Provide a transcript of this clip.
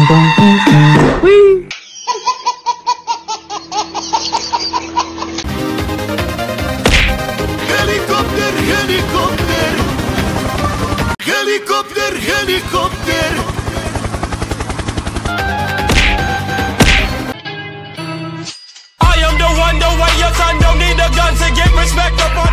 Whee! Helicopter, helicopter, helicopter, helicopter. I am the one, the way your son don't need a gun to get respect up on